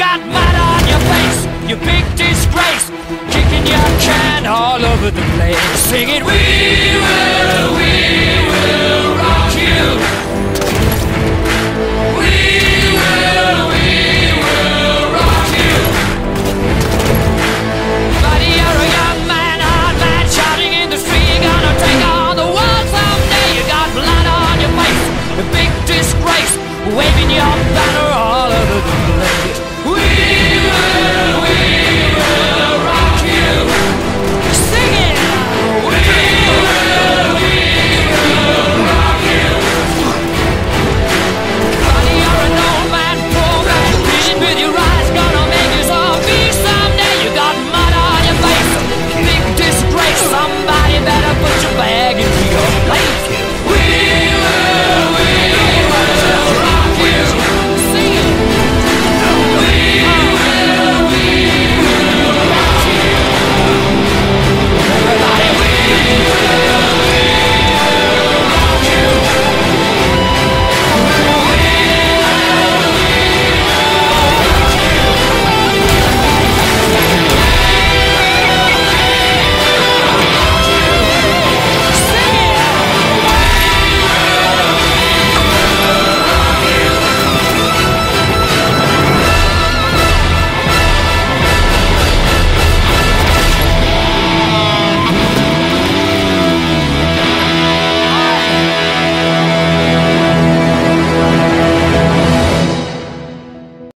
got mud on your face, you big disgrace, kicking your can all over the place, singing, we will rock you.